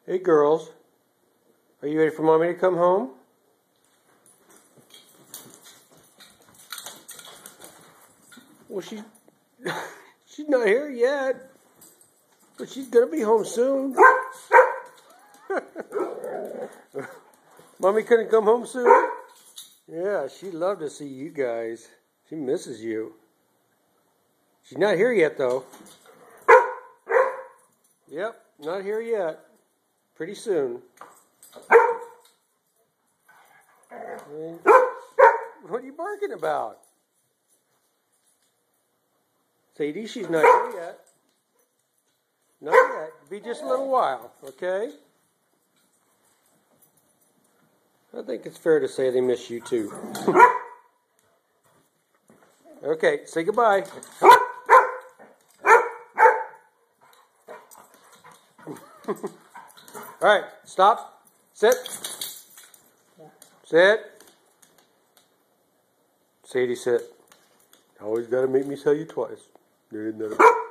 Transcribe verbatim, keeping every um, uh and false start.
Hey girls, are you ready for mommy to come home? Well, she, she's not here yet, but she's gonna be home soon. Mommy couldn't come home soon? Yeah, she'd love to see you guys. She misses you. She's not here yet, though. Yep, not here yet. Pretty soon. What are you barking about? Sadie, she's not here yet. Not yet. Be just a little while, okay? I think it's fair to say they miss you too. Okay, say goodbye. All right, stop. Sit. Sit. Sadie, sit. Always got to make me tell you twice. There isn't that.